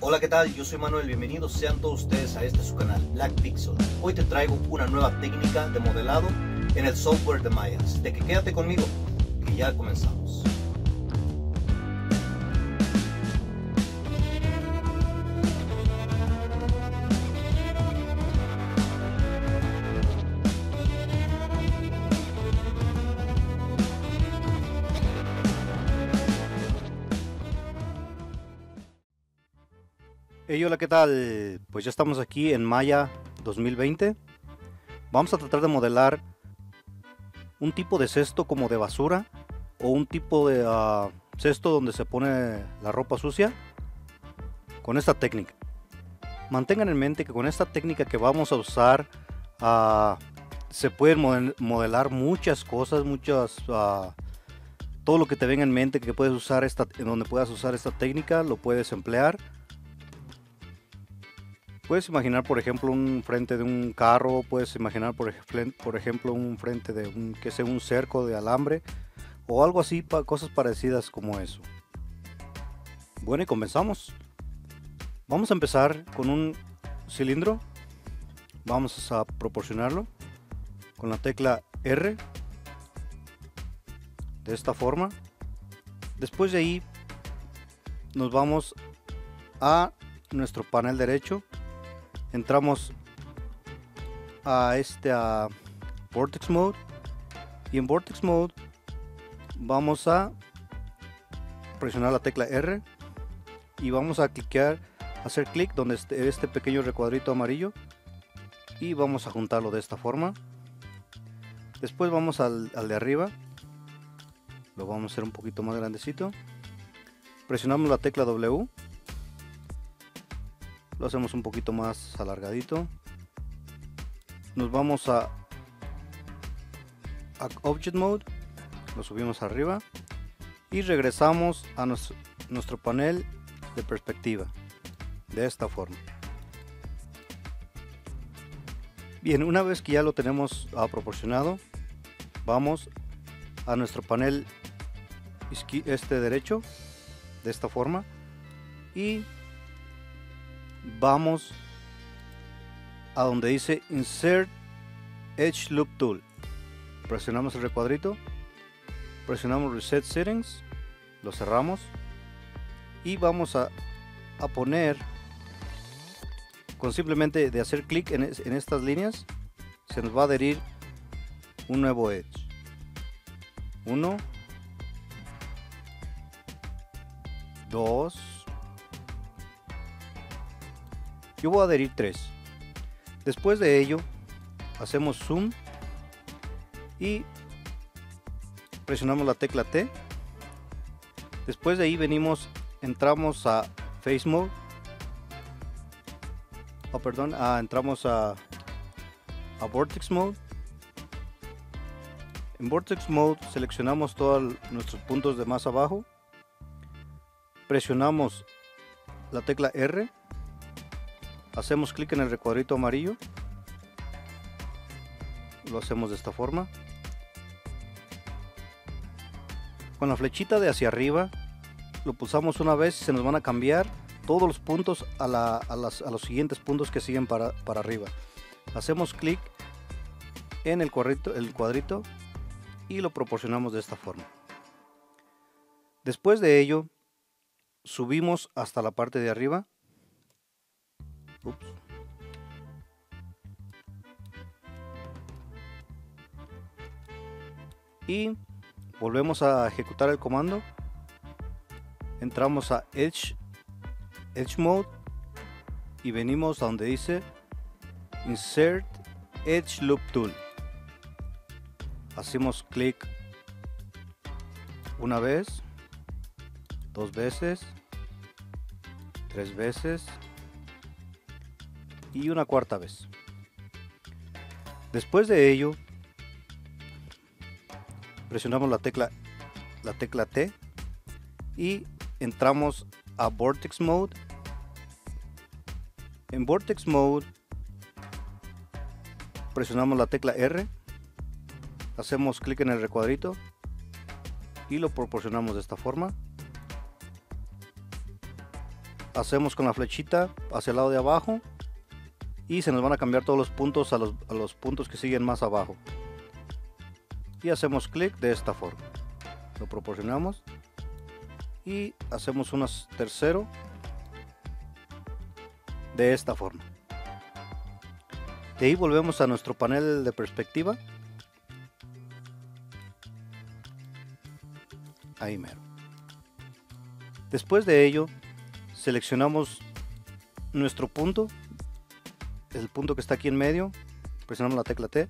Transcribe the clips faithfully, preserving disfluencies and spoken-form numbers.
Hola, ¿qué tal? Yo soy Manuel, bienvenidos sean todos ustedes a este su canal, Black Pixel. Hoy te traigo una nueva técnica de modelado en el software de Maya, así que quédate conmigo, que ya comenzamos. Hey, hola, ¿qué tal? Pues ya estamos aquí en Maya dos mil veinte. Vamos a tratar de modelar un tipo de cesto como de basura o un tipo de uh, cesto donde se pone la ropa sucia con esta técnica. Mantengan en mente que con esta técnica que vamos a usar uh, se pueden modelar muchas cosas, muchas uh, todo lo que te venga en mente que puedes usar esta, en donde puedas usar esta técnica lo puedes emplear. Puedes imaginar, por ejemplo, un frente de un carro, puedes imaginar, por, ej por ejemplo, un frente de un, que sea un cerco de alambre o algo así, pa cosas parecidas como eso. Bueno, y comenzamos. Vamos a empezar con un cilindro. Vamos a proporcionarlo con la tecla R de esta forma. Después de ahí nos vamos a nuestro panel derecho. Entramos a este a Vortex Mode y en Vortex Mode vamos a presionar la tecla R y vamos a cliquear, hacer clic donde esté este pequeño recuadrito amarillo y vamos a juntarlo de esta forma. Después vamos al, al de arriba, lo vamos a hacer un poquito más grandecito, presionamos la tecla W. Lo hacemos un poquito más alargadito. Nos vamos a, a Object Mode. Lo subimos arriba. Y regresamos a nuestro, nuestro panel de perspectiva. De esta forma. Bien, una vez que ya lo tenemos uh, proporcionado, vamos a nuestro panel este derecho. De esta forma. Y vamos a donde dice Insert Edge Loop Tool. Presionamos el recuadrito, presionamos Reset Settings, lo cerramos y vamos a, a poner, con simplemente de hacer clic en, en estas líneas, se nos va a adherir un nuevo Edge. Uno, dos. Yo voy a adherir tres. Después de ello hacemos zoom y presionamos la tecla T. Después de ahí venimos, entramos a Face Mode. Oh, perdón, ah, entramos a, a Vortex Mode. En Vortex Mode seleccionamos todos nuestros puntos de más abajo. Presionamos la tecla R. Hacemos clic en el recuadrito amarillo, lo hacemos de esta forma. Con la flechita de hacia arriba lo pulsamos una vez y se nos van a cambiar todos los puntos a, la, a, las, a los siguientes puntos que siguen para, para arriba. Hacemos clic en el cuadrito, el cuadrito y lo proporcionamos de esta forma. Después de ello subimos hasta la parte de arriba. Ups. Y volvemos a ejecutar el comando. Entramos a Edge, Edge Mode y venimos a donde dice Insert Edge Loop Tool. Hacemos clic una vez, dos veces, tres veces y una cuarta vez. Después de ello presionamos la tecla la tecla T y entramos a Vortex Mode. En Vortex Mode presionamos la tecla R, hacemos clic en el recuadrito y lo proporcionamos de esta forma. hacemos con la flechita hacia el lado de abajo y se nos van a cambiar todos los puntos a los, a los puntos que siguen más abajo, y hacemos clic de esta forma, lo proporcionamos y hacemos un tercero de esta forma. De ahí volvemos a nuestro panel de perspectiva, ahí mero. Después de ello seleccionamos nuestro punto, el punto que está aquí en medio, presionamos la tecla T,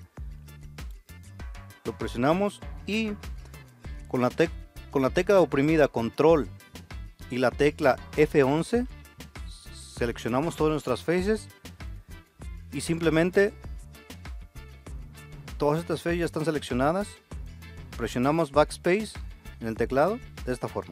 lo presionamos y con la, tec con la tecla oprimida control y la tecla F once seleccionamos todas nuestras faces y simplemente todas estas faces ya están seleccionadas. Presionamos backspace en el teclado de esta forma.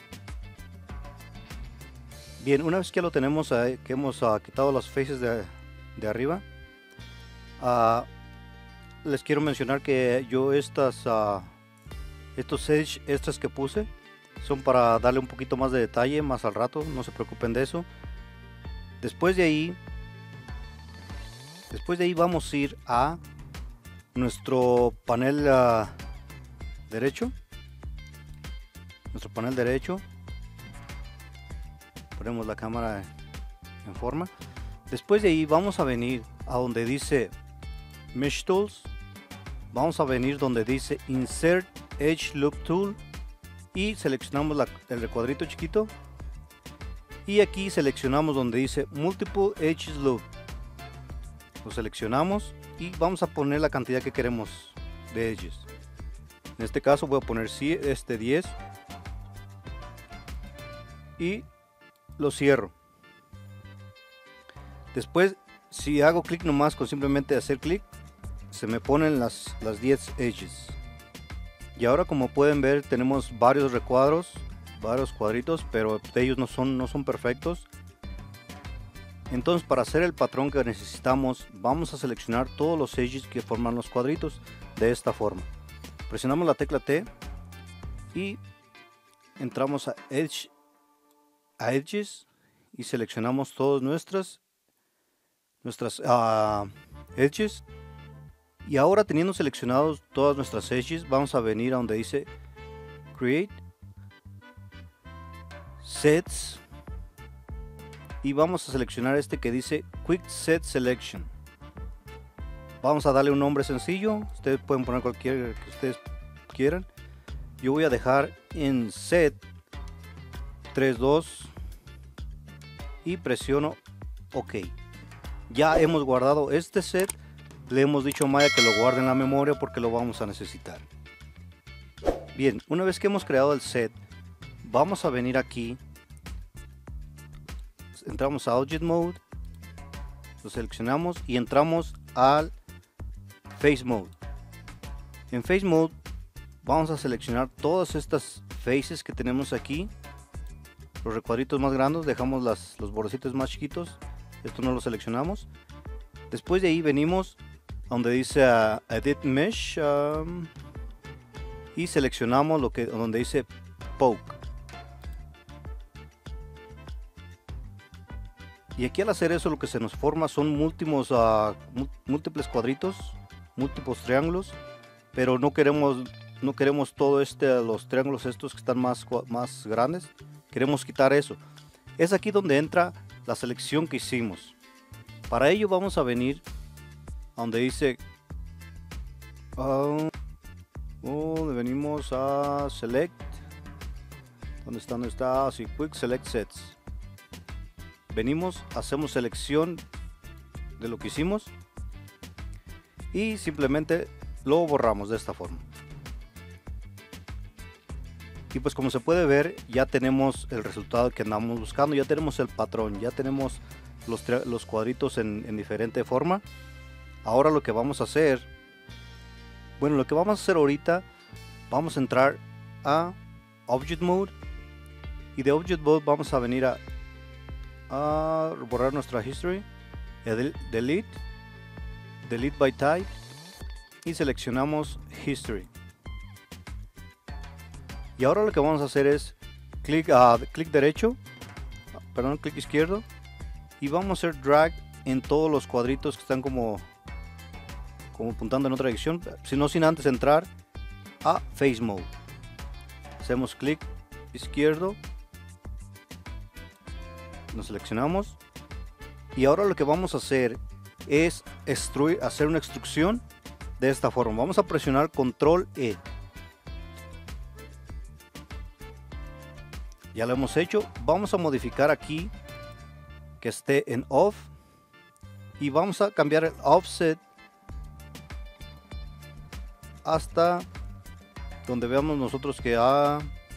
Bien, una vez que lo tenemos, eh, que hemos uh, quitado las faces de, de arriba, uh, les quiero mencionar que yo estas uh, estos edge estas que puse son para darle un poquito más de detalle más al rato, no se preocupen de eso. Después de ahí después de ahí vamos a ir a nuestro panel uh, derecho, nuestro panel derecho, ponemos la cámara en forma. Después de ahí vamos a venir a donde dice Mesh Tools, vamos a venir donde dice Insert Edge Loop Tool y seleccionamos la, el recuadrito chiquito, y aquí seleccionamos donde dice Multiple Edges Loop, lo seleccionamos y vamos a poner la cantidad que queremos de edges. En este caso voy a poner este diez y lo cierro. Después, si hago clic nomás con simplemente hacer clic, se me ponen las, las diez edges. Y ahora, como pueden ver, tenemos varios recuadros, varios cuadritos, pero ellos no son, no son perfectos. Entonces, para hacer el patrón que necesitamos, vamos a seleccionar todos los edges que forman los cuadritos de esta forma. Presionamos la tecla T y entramos a Edge, a Edges, y seleccionamos todas nuestras nuestras uh, edges. Y ahora, teniendo seleccionados todas nuestras edges, vamos a venir a donde dice Create, Sets, y vamos a seleccionar este que dice Quick Set Selection. Vamos a darle un nombre sencillo, ustedes pueden poner cualquier que ustedes quieran. Yo voy a dejar en Set tres dos y presiono OK. Ya hemos guardado este set, le hemos dicho a Maya que lo guarde en la memoria porque lo vamos a necesitar. Bien, una vez que hemos creado el set, vamos a venir aquí, entramos a Object Mode, lo seleccionamos y entramos al Face Mode. En Face Mode vamos a seleccionar todas estas faces que tenemos aquí, los recuadritos más grandes, dejamos las, los bordecitos más chiquitos, esto no lo seleccionamos. Después de ahí venimos a donde dice uh, Edit Mesh um, y seleccionamos lo que donde dice Poke. Y aquí, al hacer eso, lo que se nos forma son múltiples, uh, múltiples cuadritos, múltiples triángulos, pero no queremos no queremos todo este los triángulos estos que están más, más grandes, queremos quitar eso. Es aquí donde entra la selección que hicimos. Para ello vamos a venir a donde dice uh, oh, venimos a Select, donde está, donde está así, Quick Select Sets. Venimos, hacemos selección de lo que hicimos y simplemente lo borramos de esta forma. Y pues, como se puede ver, ya tenemos el resultado que andamos buscando, ya tenemos el patrón, ya tenemos los, los cuadritos en, en diferente forma. Ahora lo que vamos a hacer, bueno, lo que vamos a hacer ahorita, vamos a entrar a Object Mode, y de Object Mode vamos a venir a, a borrar nuestra History, Delete, Delete by Type, y seleccionamos History. Y ahora lo que vamos a hacer es clic, uh, clic derecho perdón, clic izquierdo, y vamos a hacer drag en todos los cuadritos que están como como apuntando en otra dirección, sino sin antes entrar a Face Mode. Hacemos clic izquierdo, nos seleccionamos, y ahora lo que vamos a hacer es extruir, hacer una extrusión de esta forma. Vamos a presionar control E. Ya lo hemos hecho. Vamos a modificar aquí que esté en off, y vamos a cambiar el offset hasta donde veamos nosotros que, ha,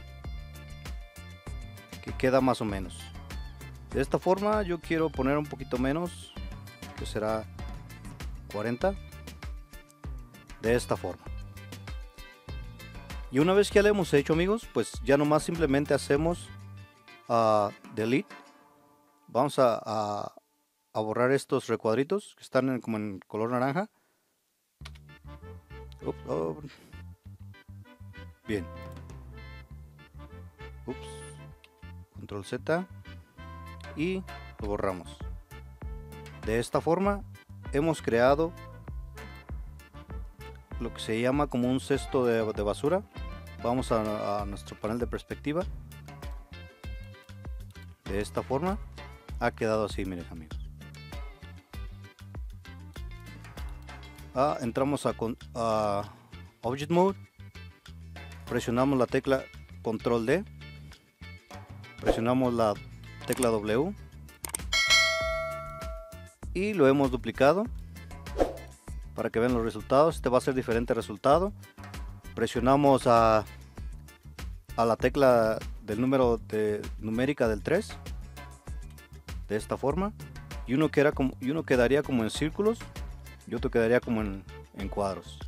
que queda más o menos. De esta forma yo quiero poner un poquito menos, que será cuarenta. De esta forma. Y una vez que ya lo hemos hecho, amigos, pues ya nomás simplemente hacemos uh, delete. Vamos a, a, a borrar estos recuadritos que están en, como en color naranja. Ups, oh. Bien. Ups. Control Z. Y lo borramos. De esta forma hemos creado lo que se llama como un cesto de, de basura. Vamos a, a nuestro panel de perspectiva. De esta forma ha quedado así, miren, amigos. Ah, entramos a, a Object Mode, presionamos la tecla control D, presionamos la tecla W y lo hemos duplicado para que vean los resultados. Este va a ser diferente resultado. Presionamos a, a la tecla del número de numérica del tres, de esta forma, y uno, queda como, y uno quedaría como en círculos y otro quedaría como en, en cuadros.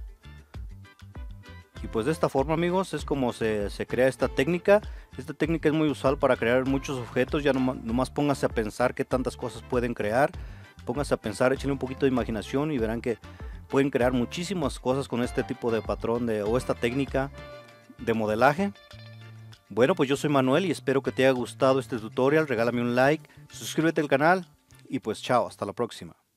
Y pues de esta forma, amigos, es como se, se crea esta técnica. Esta técnica es muy usual para crear muchos objetos. Ya nomás, nomás pónganse a pensar qué tantas cosas pueden crear. Pónganse a pensar, échenle un poquito de imaginación y verán que pueden crear muchísimas cosas con este tipo de patrón de, o esta técnica de modelaje. Bueno, pues yo soy Manuel y espero que te haya gustado este tutorial. Regálame un like, suscríbete al canal y pues chao, hasta la próxima.